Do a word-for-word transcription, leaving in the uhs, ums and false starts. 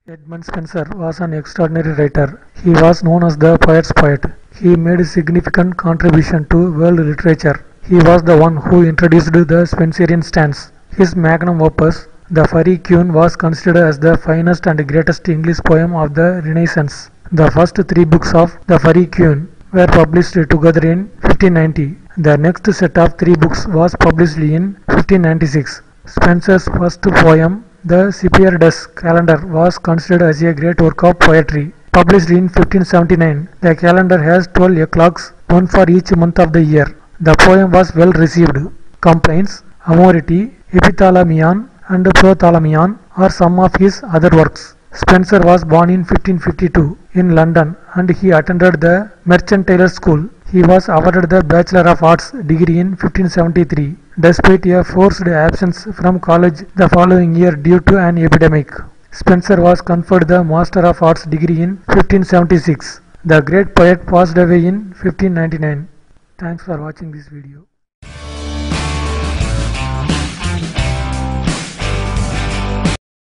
Edmund Spenser was an extraordinary writer. He was known as the poet's poet. He made a significant contribution to world literature. He was the one who introduced the Spenserian stanza. His magnum opus, the Faerie Queene, was considered as the finest and greatest English poem of the Renaissance. The first three books of the Faerie Queene were published together in fifteen ninety. The next set of three books was published in fifteen ninety-six. Spenser's first poem, the Shepheardes Calendar, was considered as a great work of poetry. Published in fifteen seventy-nine, the calendar has twelve eclogues, one for each month of the year. The poem was well received. Complaints, Amoriti, Epithalamion, and Prothalamion are some of his other works. Spenser was born in fifteen fifty-two in London and he attended the Merchant School. He was awarded the Bachelor of Arts degree in fifteen seventy-three, despite a forced absence from college the following year due to an epidemic. Spenser was conferred the Master of Arts degree in fifteen seventy-six. The great poet passed away in fifteen ninety-nine. Thanks for watching this video.